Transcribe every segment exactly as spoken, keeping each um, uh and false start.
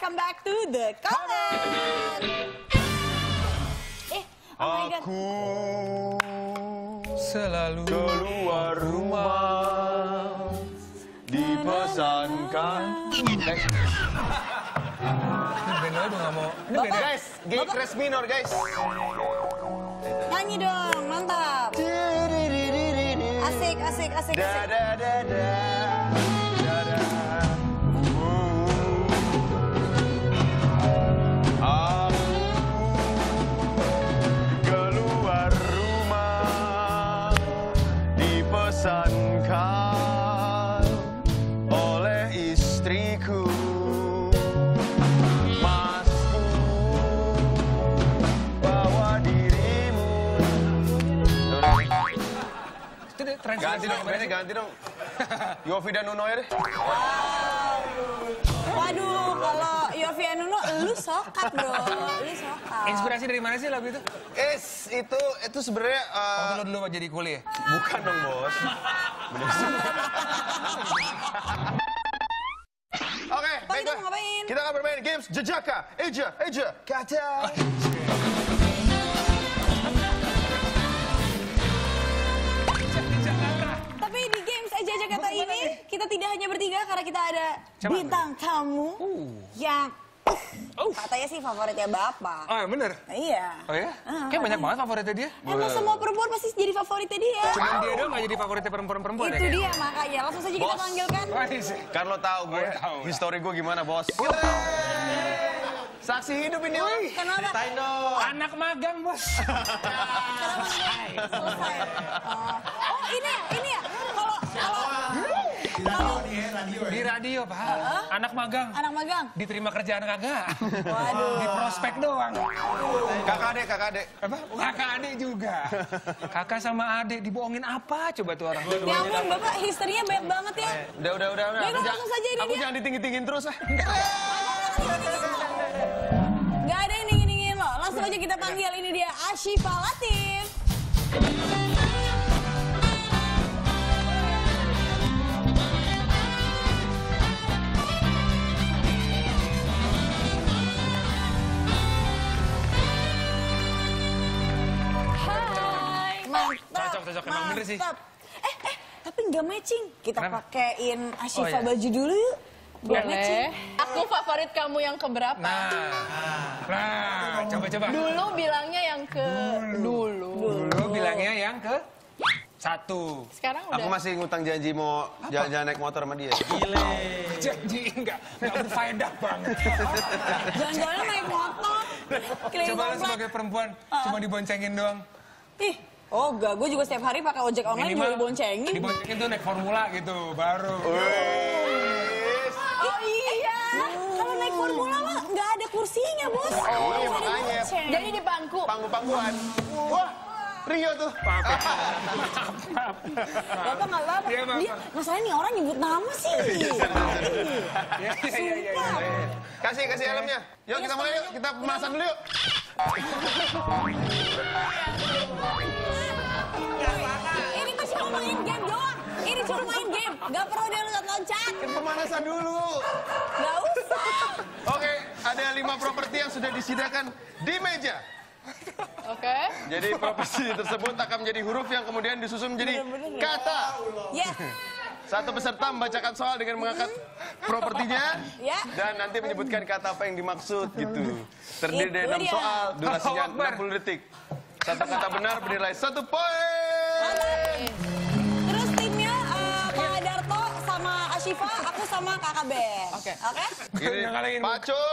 welcome back to The Comment. Eh, oh my God. Aku selalu keluar rumah dipesankan. Benoy udah gak mau. Ini beda guys, G crash minor guys. Nyanyi dong, mantap. Asik, asik, asik, Da asik. da da da. Da da. Aku keluar rumah dipesankan oleh istriku. Masku bawa dirimu. Itu deh, tren Ganti dong, bandnya ganti dong. Yofi dan Nuno ya deh. Waduh, kalau Yofi Anuno, lu sokat bro, lu sokat. Inspirasi dari mana sih lagu itu? Es, itu itu sebenarnya uh, Waktu lo dulu jadi kuliah. bukan dong bos. Bener sih. Oke, Pak, baik kita Pak. mau ngapain? Kita akan bermain games jejaka, eja, eja, kata. Tapi di games Eja Eja Kata ini, kita tidak hanya bertiga karena kita ada Siapa? bintang tamu yang Oh. katanya sih favoritnya Bapak. Oh ya bener? Iya. Oh ya? Ah, Kayak banyak banget favoritnya dia. Emang semua perempuan pasti jadi favoritnya dia. Cuman dia doang gak jadi favoritnya perempuan-perempuan ya? Itu dia makanya. Langsung saja kita Bos. panggilkan. Wah, sih. Kan lo tahu gue, Oh, tahu lah. histori gue gimana bos? Saksi hidup ini orang. Kenapa? Ceritain dong. Anak magang, bos. Selesai. Oh, oh ini ya, ini ya. Kalau kalau kalau Di radio, Pak. Anak magang. anak magang. Diterima kerjaan kagak. Waduh. Di prospek doang. Kakak adek, kakak adek. Apa? Kakak adik juga. Kakak sama adik dibohongin apa coba tuh orang? Ya ampun, Bapak histerinya banyak banget ya. Udah, udah, udah, udah. Baik, Aku langsung saja ini Aku dia. jangan ditinggi-tinggiin terus ah. Gak ada yang dingin-dingin loh. Langsung aja kita panggil ini dia Ashifa Latif. Hai. Mantap. Cocok, cocok. Emang bener sih. Mantap. Eh, eh, tapi nggak matching. Kita Kenapa? pakein Ashifa Oh, iya. baju dulu yuk. Biar matching. Boleh. Aku favorit kamu yang keberapa? Nah, nah, coba-coba. Dulu bilangnya yang ke dulu. Dulu bilangnya yang ke satu. Sekarang udah. Aku masih ngutang janji mau jalan-jalan naik motor sama dia. Gile. Janji enggak, enggak berfaedah banget. Jangan-jangan naik motor. Keliling Coba lo komplek. sebagai perempuan cuma diboncengin doang. Ih, oh enggak. Gue juga setiap hari pakai ojek online juga diboncengin. Diboncengin tuh naik formula gitu, baru. Oh iya. Kalau naik formula mah nggak ada kursinya, Bos. Oh iya Nggak ada makanya. bonceng. Jadi di bangku. Pangku-pangkuan. Wah, Rio tuh. Bapak nggak apa-apa. Iya, Bapak. Dia, masalahnya nih orang nyebut nama sih. Iya, iya, iya, iya, Sumpah. iya. Kasih, kasih helmnya. Yuk kita mulai yuk. Kita pemanasan dulu yuk. Ini tuh cuma main game doang. Ini cuma main game. Gak perlu dia loncat-loncat. Kita pemanasan dulu. Gak usah. Oke, ada lima properti yang sudah disediakan di meja. Oke. Jadi properti tersebut akan menjadi huruf yang kemudian disusun menjadi kata. Ya, Satu peserta membacakan soal dengan mengangkat propertinya ya. dan nanti menyebutkan kata apa yang dimaksud gitu. Terdiri dari Itu enam dia. soal, durasinya Allahu Akbar. enam puluh detik. Satu kata benar bernilai satu poin. Terus timnya eh, Pak Darto sama Ashifa, aku sama Kakak Ben. Oke. Oke? Ini Nggak ngalahin. Pacul.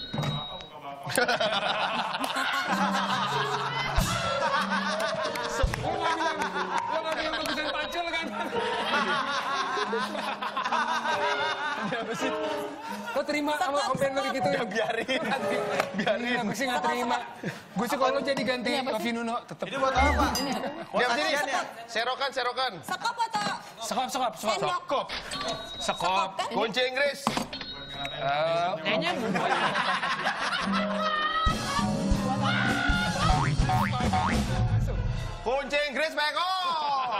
Lo nggak bilang bagusan pacul kan? Lo terima sama komplain lo kayak gitu ya? Ya biarin. Biarin. Aku sih nggak terima. Gue sih kalau lo jadi ganti Yofi Nuno tetep. Ini buat apa? Diam sini. Serokan, serokan. Sekop atau Sekop, sekop, sekop. sendok? Kop. Sekop. Kan? Kunci Inggris. Eh, Kayaknya Kunci Inggris, Beko.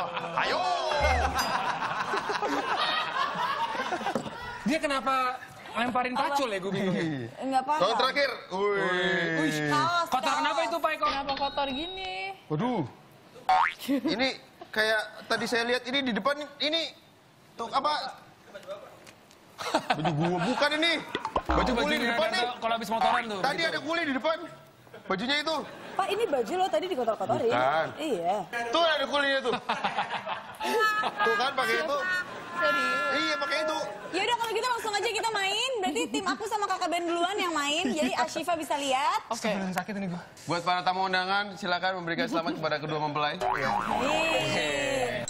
Ayo. dia kenapa lemparin pacul ya gue bingung. Enggak paham. Soal terakhir. Wih. Kaos, Kotor kaos. kenapa itu Pak Eko? Kenapa kotor gini? Waduh. Ini kayak tadi saya lihat ini di depan ini tuh apa? Baju gua bukan ini. Baju kuli di depan nih. Kalau habis motoran tuh. Tadi ada kuli di depan. Bajunya itu. Pak, ini baju lo tadi dikotor-kotorin. Bukan. Iya. Tuh ada kulinya tuh. Tuh kan pakai itu. Serius. Iya pakai itu. Ya udah kalau gitu langsung aja kita main. Berarti tim aku sama kakak Ben duluan yang main. Jadi Ashifa bisa lihat. Oke. Sakit ini gue. Buat para tamu undangan, silakan memberikan selamat kepada kedua mempelai. Yeay.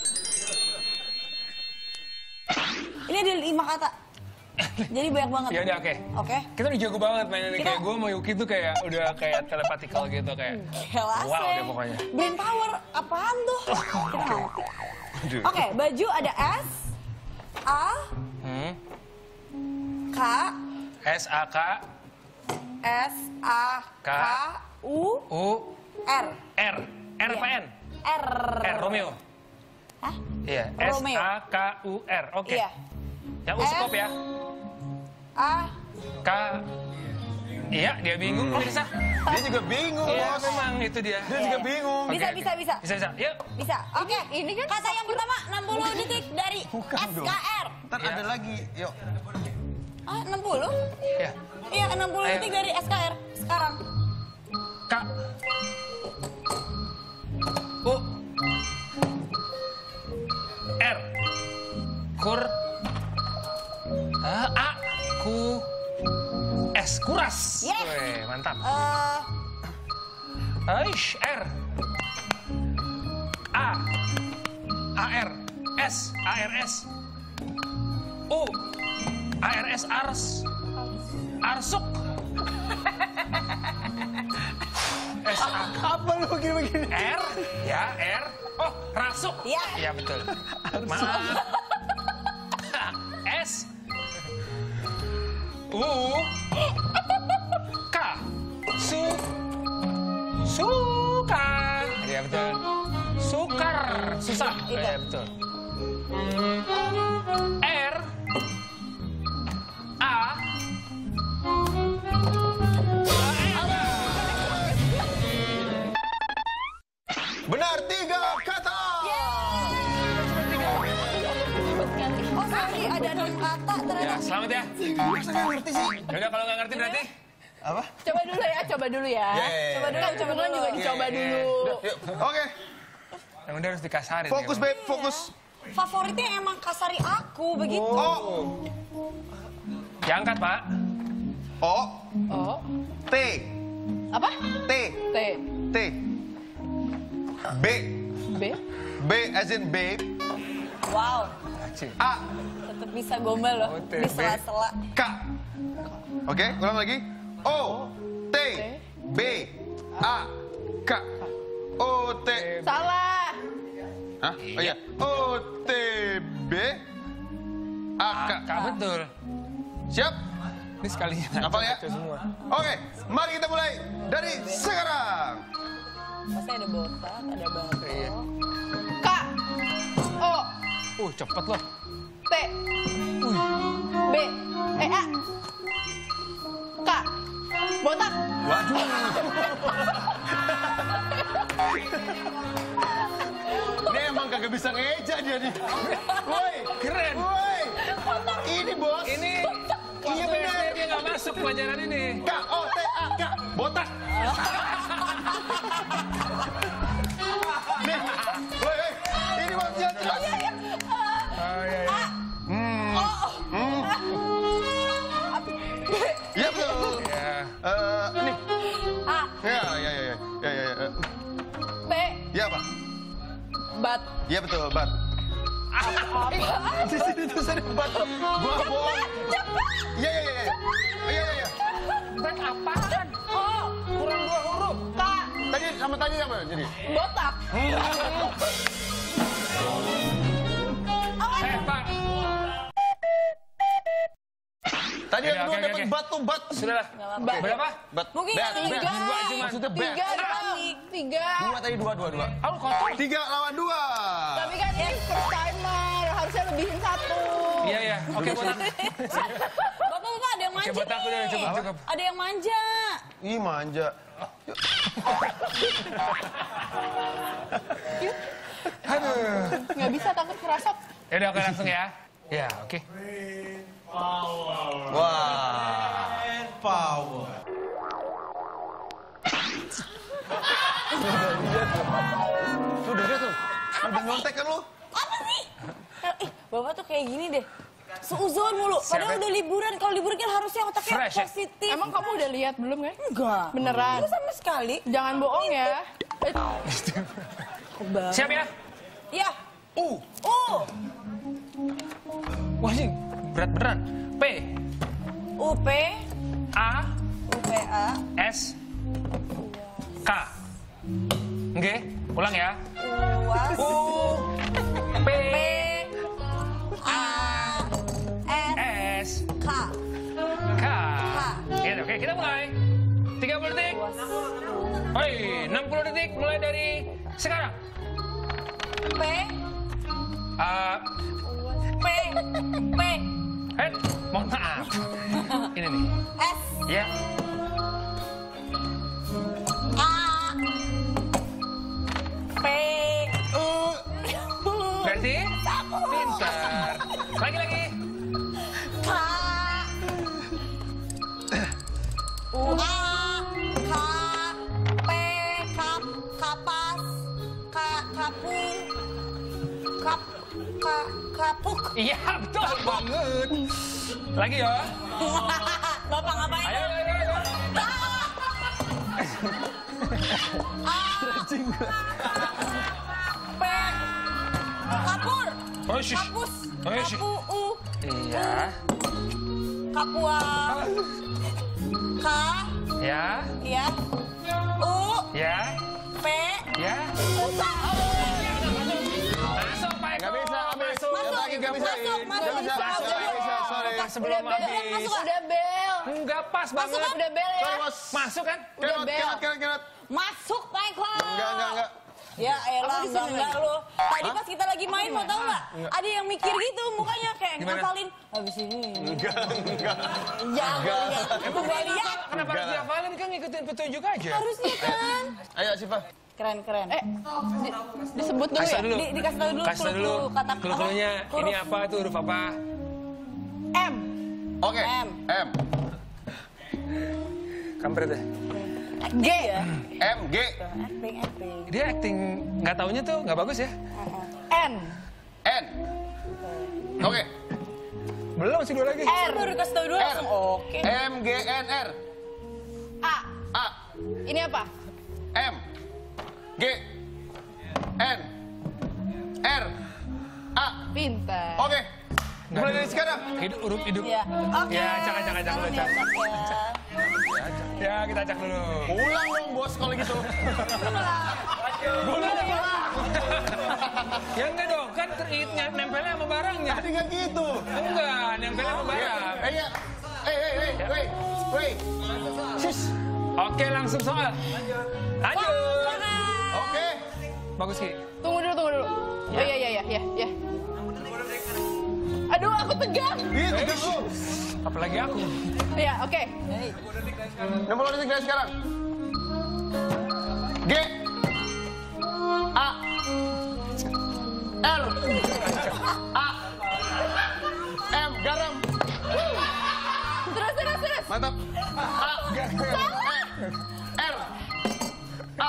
Ini ada lima kata. Jadi banyak banget. Ya udah oke. Oke. Kita udah jago banget mainnya nih. Kita- Kayak gue sama Yuki tuh kayak udah kayak telepatikal gitu kayak. Kelas Wow deh pokoknya. Brain power apaan tuh? Kita ngerti. Oke, baju ada S, A, Hmm. K, S A K S, A, K, U, U R. R R apa N? R. R Romeo. Hah? Iya. S Romeo. A K U R. Oke. Iya. Yang U stop ya. A. K. Iya, dia bingung pemirsa. Dia juga bingung, Iya, Bos. memang itu dia. Dia juga bingung. Bisa, Oke, bisa, oke. bisa. Bisa, bisa. Yuk. Bisa. Oke. Ini kan Kata yang pertama enam puluh detik dari Bukan S dong. K R. Ntar ada lagi. Yuk. Ah, enam puluh? Ya. Iya, enam puluh Ayo. detik dari S K R. Sekarang. K. U. R. Kur. Ah, A. Ku. S. Kuras. Yes. Weh, mantap. Eh, Aish. R. A. A R. S. A R S. U. A R S. Ars. Arsuk. S A K. Apa lu begini-begini? R, ya R. Oh, rasuk. Iya. Iya betul. Maaf. S. U. K. Su. Suka. Iya betul. Sukar. Susah. Itu. Iya betul. R. A. Benar, tiga kata. oh, sorry, ada enam kata Ya, ternyata. selamat ya. Masa nggak ngerti sih? Yaudah kalau nggak ngerti berarti. Apa? Coba dulu ya, coba dulu ya. Yeah. Coba dulu, Kan coba kebetulan dulu. juga dicoba Yeah. dulu. Yuk. Oke, Yang udah harus dikasarin. fokus, ya, Beb, fokus. Favoritnya emang kasari aku, begitu. O, Diangkat, Pak. O, Oh, T, apa? T, T, T. B, B, B as in babe. Wow, A, tetap bisa gombal loh. Oh, T, Di B. sela-sela. K. Oke, ulang lagi. O, T, B, A, K. O, T. salah. Hah? Oh iya. O, T, B, A, K. Kak, betul. Siap? Ini sekalinya. Hafal ya? Baca semua. Oke, mari kita mulai dari sekarang. Pasti ada botak, ada batu. Iya. K, O, Uh, cepet loh. T, B, E, A, K, botak. Waduh. Ini emang kagak bisa ngeja dia nih. Woi, Keren. woi. Ini bos. Ini Iya waktu bener. S D dia nggak masuk pelajaran ini. K O T A K botak. Nih, woi, woi. Ini maksudnya jelas. Oh, iya, iya. Hmm. Hmm. Iya betul. Ya. Eh, ini. A, Ya, ya, ya, ya, ya, ya, ya. B, Ya apa? bat. Iya betul, bat. Di sini tuh ada bat. Buah boy. Iya, iya, iya. Iya, iya, iya. Bat apaan? O, Kurang dua huruf. K, Tadi sama tadi apa jadi? botak. Eh, Pak. Tadi Oke, yang oke, kedua oke, dapat oke. bat tuh bat. Sudah lah. Bat. Berapa? Bat. Mungkin bat. yang bat. tiga. Dua cuma. Maksudnya bat. Tiga dong. Tiga. Dua tadi dua, dua, dua. Oh, kotor. Tiga lawan dua. Tapi kan ini first timer. Harusnya lebihin satu. Iya, iya. Oke, botak. Bapak-bapak manja Coba takut deh, nih. cukup, cukup. Ada yang manja. Ih, manja. Aduh. Nggak bisa takut kerasap. Ya udah, oke langsung ya. Ya, oke. Wah. Power. Sudah dia tuh. Udah nyontek kan lu? Apa sih? Eh, Bapak tuh kayak gini deh. Seuzon mulu. Padahal udah liburan. Kalau liburan kan harusnya otaknya Fresh, ya? positif. Emang kamu udah lihat belum kan? Enggak. Beneran? Enggak sama sekali. Jangan bohong ya. Eh, Siap ya? Ya. U. U. Wah, ini berat beneran. P. U P. A. U P A. S. K. Oke, ulang ya. Uas. U. P. P. A. S. S. K. K. Ya, oke, kita mulai. tiga puluh detik. Oi, enam puluh detik mulai dari sekarang. P. Uh, P. P. eh, mohon maaf. Ini nih. S. Ya. A. P. U. Berarti pintar. Lagi-lagi. K. U. A. K. P. Kap. Kapas. K. Kapung. Kap. K. Kapuk. Iya, betul banget. Lagi ya. Bapak ngapain? Ayo, ayo, ayo. P. Kapur. Oh, shush. Kapus. Oh, shush. Kapu. U. Iya. Kapua. K. Ya. Ya. U. Ya. P. Ya. Usah. Masuk, Pak Eko. Gak bisa, habis. Masuk. Yang lagi gak bisa. Masuk, masuk, Gak bisa, masuk. gak bisa, sorry. Pas sebelum udah bel, habis. masuk, udah bel. Enggak pas banget. kan? Udah bel ya. Sorry, bos. Masuk kan? Kerot, bel. kerot, kerot, kerot. Masuk, Pak Eko. Enggak, enggak, enggak. Ya elah, Aku di enggak, sini enggak lagi. lo. Tadi pas kita lagi main, mau tau nggak? Ada yang mikir gitu, mukanya kayak Gimana? ngafalin. Habis ini. Enggak, enggak. Ya, gue lihat. Emang Gue dia lihat. ngafal- kenapa harus Enggak. dihafalin? Kan ngikutin petunjuk aja. Harusnya kan. Ayo, Siva. Keren, keren. Eh, di- disebut dulu Kasih ya. tau dulu. Di, dikasih tau dulu Kasih tau dulu. clue-clue kata Clue-cluenya apa? ini Huruf apa tuh, huruf apa? M. Oke. M. M. Kampret deh. G ya. M, G. Acting, acting. Dia acting nggak taunya tuh nggak bagus ya. N. N. Oke. Belum sih dua lagi. Saya baru kasih tau dulu R. langsung oke. M, G, N, R. A. A. Ini apa? M. G. N. R. A. Pintar. Oke. Mulai dari sekarang. Hidup, huruf hidup. Ya, oke. Ya, acak, acak, acak dulu, acak. Sekarang diacak ya. Ya, kita acak dulu. Ulang dong, bos, kalau gitu. Ulang. Ya enggak dong, kan ter- nempelnya sama barangnya. Tadi nggak gitu. Enggak, nempelnya sama barang. Eh, ya. Eh, eh, eh, wait, wait. Sis. Oke, langsung soal. Lanjut. Oke. Bagus, Ki. Tunggu dulu, tunggu dulu. Oh iya, iya, iya, iya, iya. Aduh, aku tegang. Gitu, gitu. Apalagi aku. Ya, oke. enam puluh detik dari sekarang. G. A. L. A. M. Garam. Terus, terus, terus. Mantap. A. E. R. A.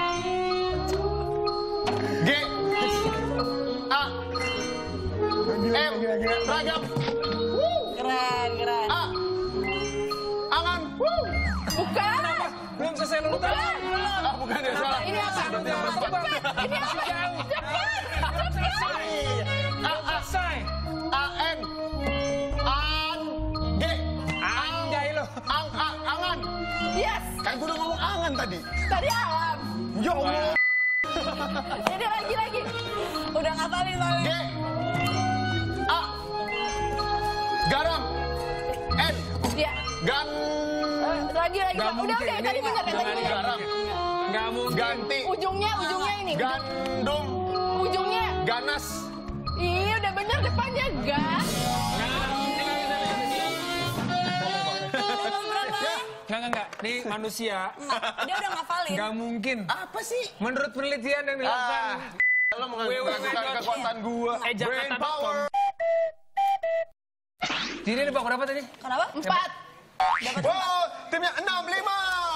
G. A. M. Ragam. Keren, keren. A. Angan. Bukan. Belum selesai lu tahu. Ah, bukan ya, salah. Ini apa? Ini apa? Ini apa? Jauh. Cepat. A. A. Selesai. A. N. An. G. Anjay lo. Ang. A. Angan. Yes. Kan gue udah ngomong angan tadi. Tadi alam. Ya Allah. Jadi lagi, lagi. Udah ngapalin G. soalnya. A. Garam. N. Ya. Gan. Eh, Lagi, lagi. Nggak Udah, mungkin. udah. Ini Tadi benar, ya, tadi nggak benar. Garam. Nggak mungkin. Ganti. Ujungnya, ujungnya ini. Gandum. Ujungnya. Ganas. Iya, udah benar depannya gas. Nggak, ini nggak bisa, nggak bisa. Enggak, enggak, enggak. Nih manusia. Enggak, dia udah ngafalin. Nggak mungkin. Apa sih? Menurut penelitian yang dilakukan. Ah, lo mengagukan kekuatan gua. Eh, Brain Jakarta power. Jadi ini Pak, berapa tadi? Kenapa? Empat. Wow, timnya enam lima.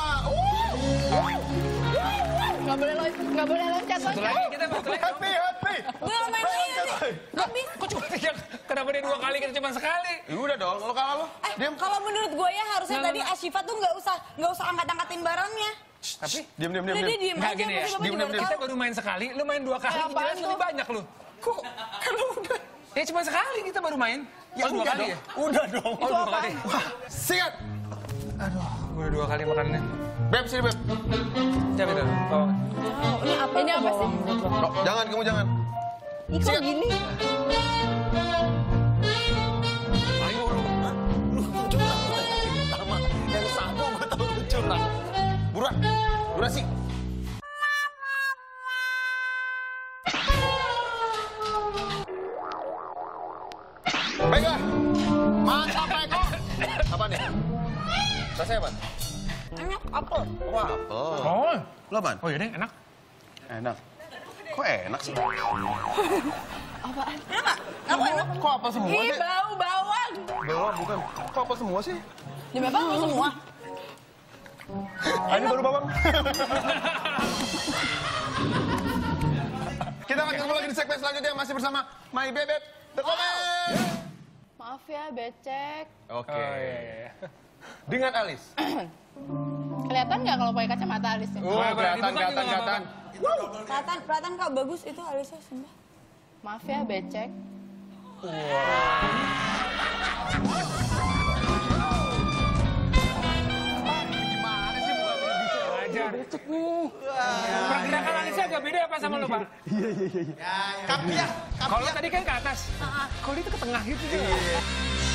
Nggak boleh lo, nggak boleh loncat Satu loncat. lagi, kita satu lagi. Happy, happy. Gue main lagi sih. Tapi, Kok cuma tiga? Kenapa dia dua kali, kita cuma sekali? Ya udah dong, lo kalah lo. eh, Diam. kalau menurut gue ya harusnya Nggak, tadi nggak. Asyifa tuh nggak usah nggak usah angkat-angkatin barangnya. Tapi, Diam, diam, diam, Udah dia diam. diem nggak aja, gini ya. pasti Bapak Diem, juga diem, udah diem. Kita tahu. baru main sekali, lu main dua kali, Eh, apaan jelas lebih tuh? banyak lu. Kok? Kan lo udah. Ya cuma sekali kita baru main. Ya Oh, dua udah kali dong. ya? Udah dong. Oh, dua kali. Sikat. Aduh, gue dua kali makannya. Beb, sini Beb. Coba itu, bawa. Oh, ini apa? Ini apa sih? Oh, jangan, kamu jangan. Ih, kok Sikat. gini? Ayo, lu. Sama yang satu gue tahu lu curang. Buruan, buruan sih. Baiklah. Mantap, Eko. Apa nih? Rasanya apa? Enak, apel. Wah, apel. Oh, Lo apaan? oh yaudah, enak. Enak. Kok enak sih? Enak nggak? Aku enak. Kok apa semua Ih, sih? bau bawang. Belum, bukan. Kok apa semua sih? Di memang lu semua. Ah, ini baru bawang. Kita akan ketemu lagi di segmen selanjutnya masih bersama My Bebek The Comment. Maaf ya, becek. Oke. Oh, iya, iya, iya. Dengan Alis. Kelihatan nggak kalau pakai kacamata alisnya? Oh, Boleh, boleh. kelihatan, Dibuka juga kelihatan, nggak kelihatan. Kelihatan, kelihatan kak bagus itu alisnya sumpah. Maaf ya, becek. Gimana sih bukan bisa? Wajar. Pergerakan alisnya agak beda apa sama lu, Pak? Kapiah, Kalau tadi kan ke atas. Kalau itu ke tengah gitu. Iya.